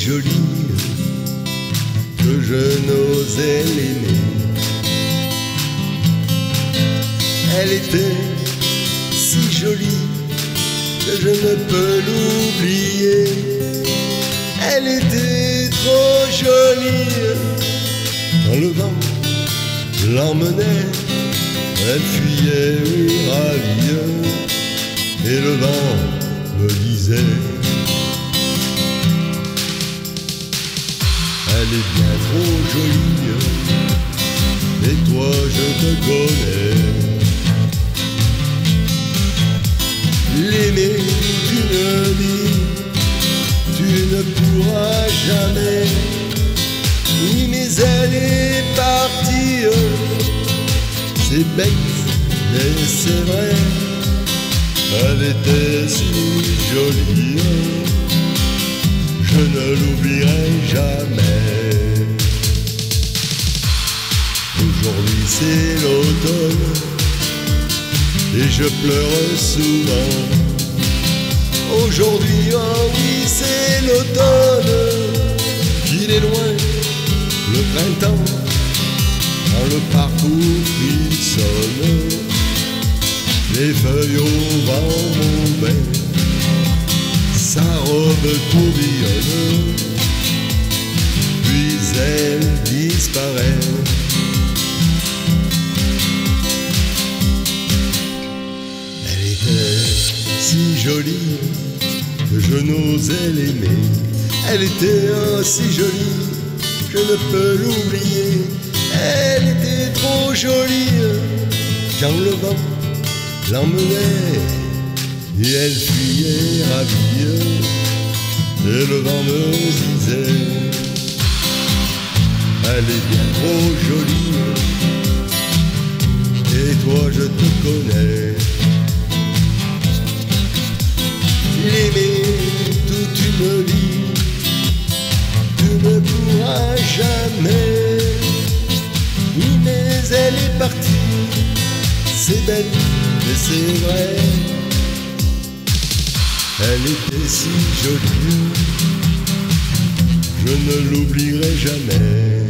jolie que je n'osais l'aimer. Elle était si jolie que je ne peux l'oublier. Elle était trop jolie quand le vent l'emmenait. Elle fuyait, oui, ravie, et le vent me disait: elle est bien trop jolie, et toi je te connais. L'aimer d'une vie, tu ne pourras jamais. Oui, mais elle est partie, c'est bête, mais c'est vrai. Elle était si jolie, je ne l'oublierai jamais. Aujourd'hui c'est l'automne et je pleure souvent. Aujourd'hui, oh oui, c'est l'automne, qu'il est loin le printemps, quand le parcours frissonne, les feuilles au vent m'emmènent, sa robe tourbillonne, puis elle disparaît. Elle était si jolie que je n'osais l'aimer. Elle était si jolie, je ne peux l'oublier. Elle était trop jolie quand le vent l'emmenait, et elle fuyait ravie, et le vent me disait: elle est bien trop jolie, et toi je te connais. L'aimer toute une vie, tu ne pourras jamais. Oui, mais elle est partie, c'est bête, mais c'est vrai. Elle était si jolie, je ne l'oublierai jamais.